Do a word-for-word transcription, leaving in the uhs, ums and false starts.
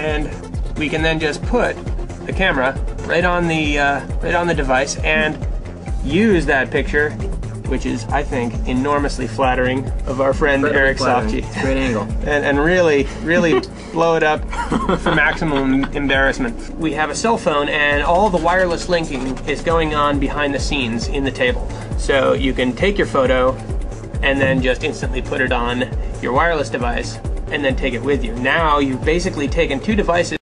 and we can then just put the camera right on the uh, right on the device and use that picture, which is, I think, enormously flattering of our friend Eric Sofji. Great angle. and, and really, really blow it up for maximum embarrassment. We have a cell phone, and all the wireless linking is going on behind the scenes in the table. So you can take your photo and then just instantly put it on your wireless device and then take it with you. Now you've basically taken two devices